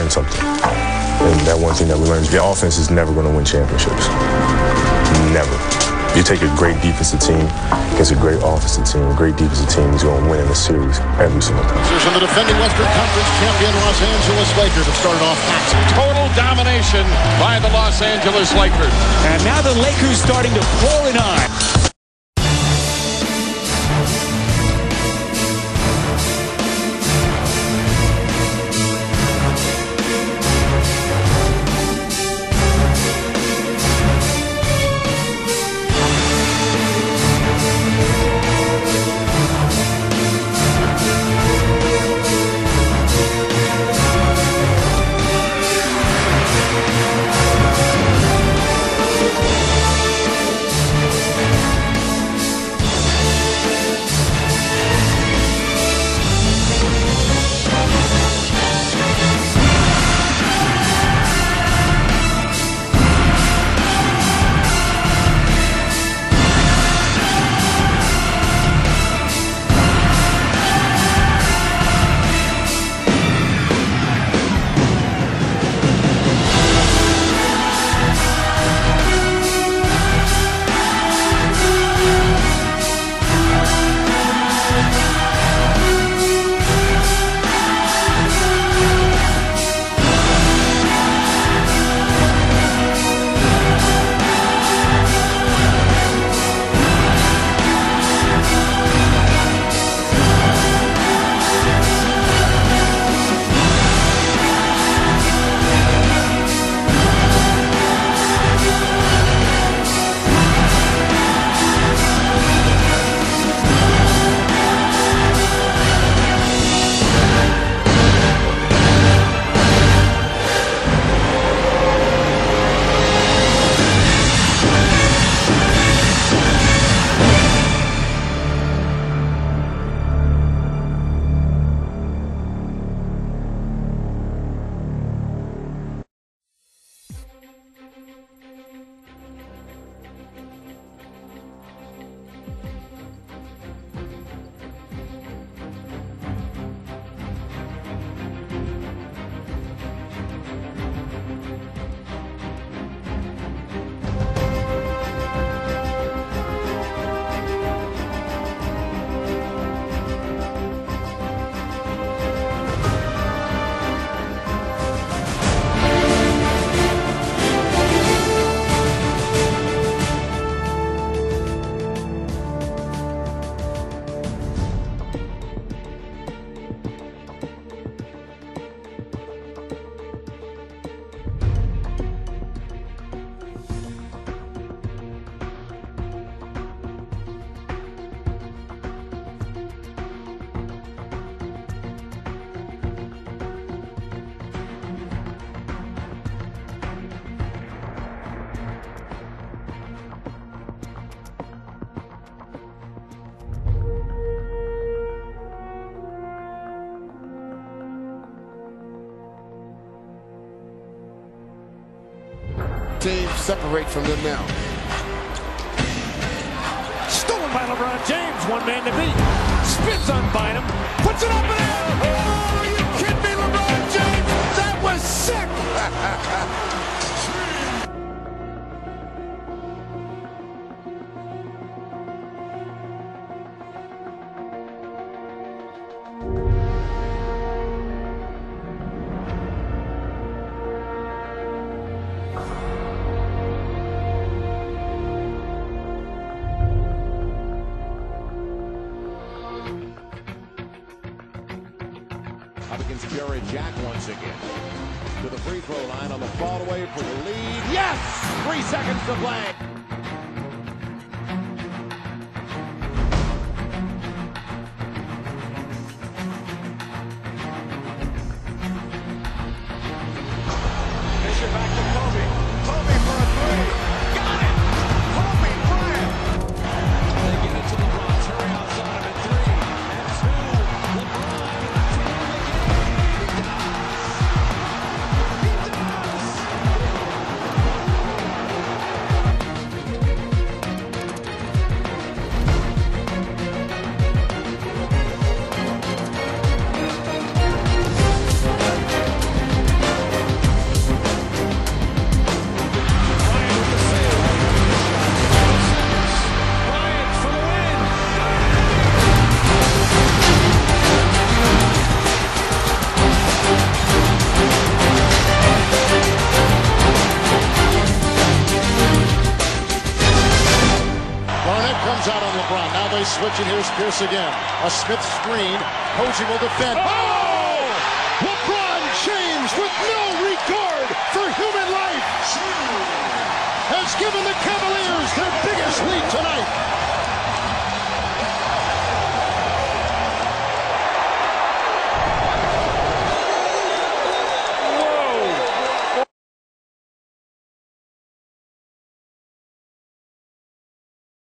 learned something. And that one thing that we learned is your offense is never going to win championships. Never. You take a great defensive team against a great offensive team, a great defensive team is going to win in the series every single time. From the defending Western Conference champion Los Angeles Lakers have started off hot. Total domination by the Los Angeles Lakers. And now the Lakers starting to pour it on. Teams separate from them now. Stolen by LeBron James. One man to beat. Spins on Bynum. Puts it up and out. Oh, are you kidding me, LeBron James? That was sick. Up against Jerry Jack once again. To the free throw line on the fall away for the lead. Yes! 3 seconds to play. Fisher back to Kobe. Kobe for a three. Got it! Kobe Bryant. They get it to LeBron. Hurry outside of it. 3 and 2. LeBron. Pierce again. A Smith screen. Posey will defend. Oh! LeBron James, with no regard for human life, has given the Cavaliers their biggest lead tonight.